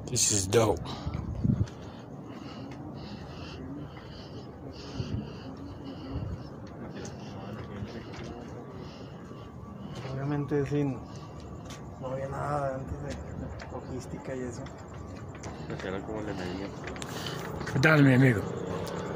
This is dope. Obviamente no había nada antes de logística y eso. ¿Qué tal, mi amigo?